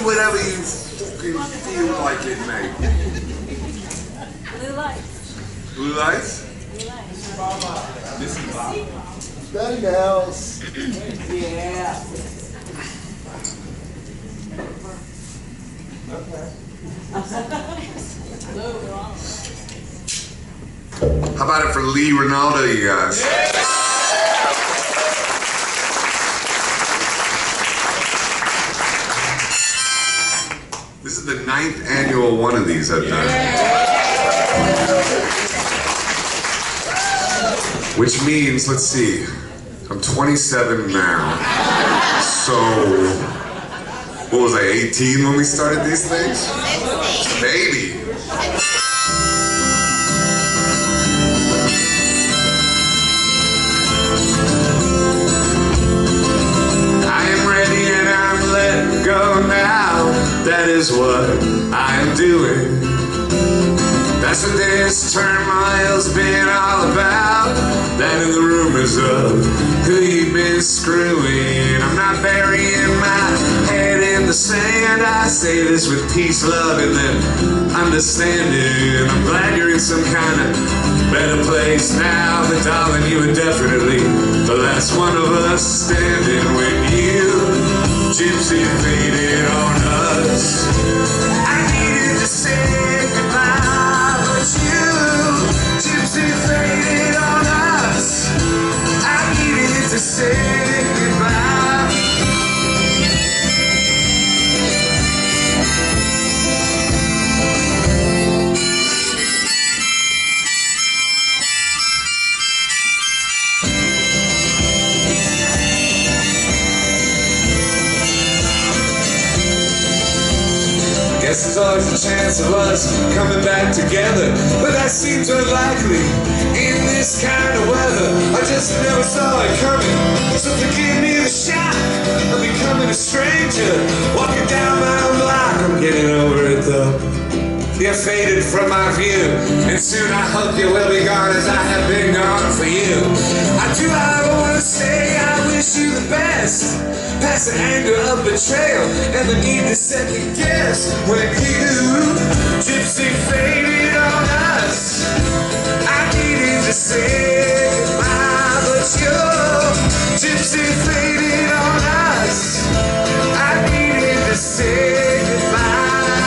whatever you fucking feel like it, mate. Blue lights. Blue lights? Blue lights. This is Bob. That in the house. Yeah. Okay. How about it for Lee Ronaldo, you guys? This is the 9th annual one of these I've done. Which means, let's see, I'm 27 now. So, what was I, 18 when we started these things? Baby. That is what I'm doing. That's what this turmoil's been all about. That and the rumors of who you've been screwing. I'm not burying my head in the sand. I say this with peace, love, and then understanding. I'm glad you're in some kind of better place now. But darling, you were definitely the last one of us standing when you gypsy faded on us. I needed to say goodbye, but you gypsy faded on us. I needed to say goodbye. Guess there's always a chance of us coming back together, but that seems unlikely in this kind of weather. I just never saw it coming, so forgive me the shock of becoming a stranger. Walking down my own block, I'm getting over it though. You're faded from my view, and soon I hope you will be gone as I have been gone for you. I want to say I wish you the best, past the anger of betrayal and the need to second guess. When you gypsy faded on us, I needed to say goodbye, but you gypsy faded on us. I needed to say goodbye.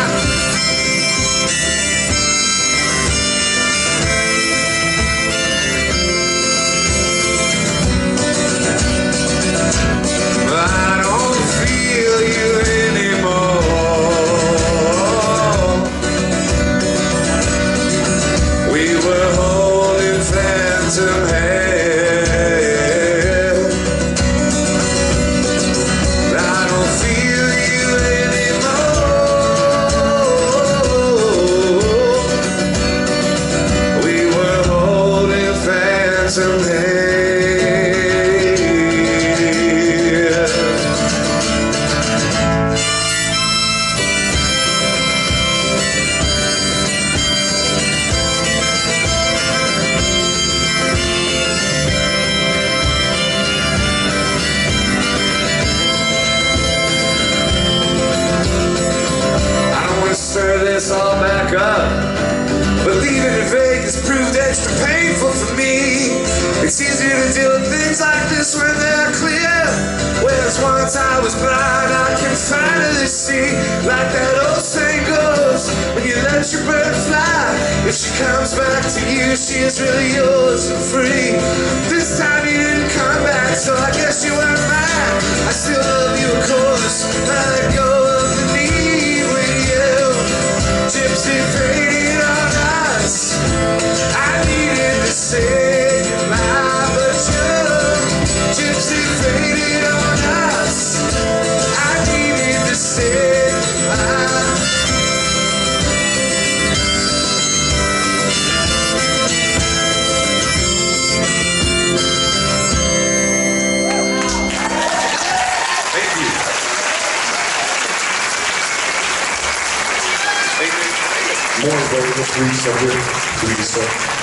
All back up, but leaving it vague has proved extra painful for me. It's easier to deal with things like this when they're clear, whereas once I was blind I can finally see. Like that old saying goes, when you let your bird fly, if she comes back to you, she is really yours and free. This time you didn't come back, so I guess you weren't mine. I still love you, of course, I let go of the need with you. Gypsy faded on us. I needed to say goodbye, but you gypsy faded on us. I needed to say goodbye. Thank you. More vocals, please, so good.